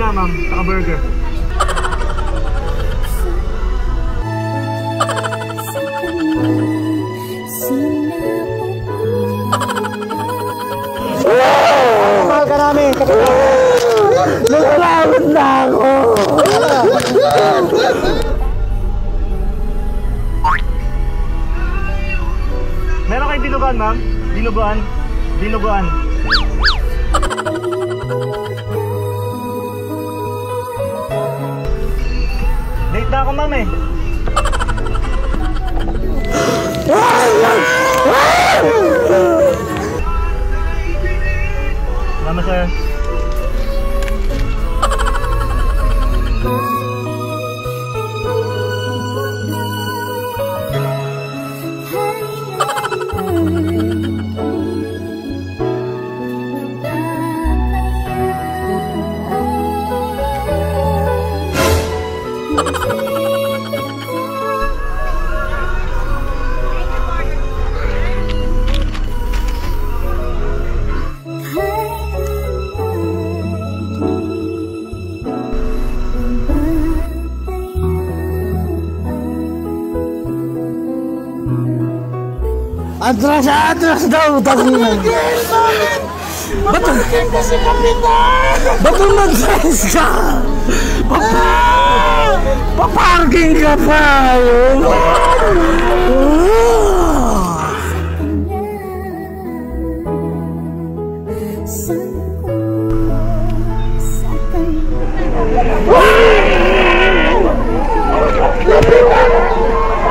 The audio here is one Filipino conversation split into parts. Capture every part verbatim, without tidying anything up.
nga ma'am, saka burger. Mahal ka namin! Naglalawad na ako! Meron kayo dinuguan ma'am? Dinuguan? Dinuguan. Late na ako ma'am eh. Salamat sir. Atras, atras daw, tanginan. Ba't kasi kami na? Ba't mag-dress ka? Papa! Paparking ka pa!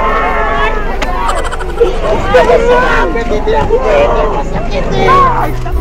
Hindi ako pwede, masakit eh!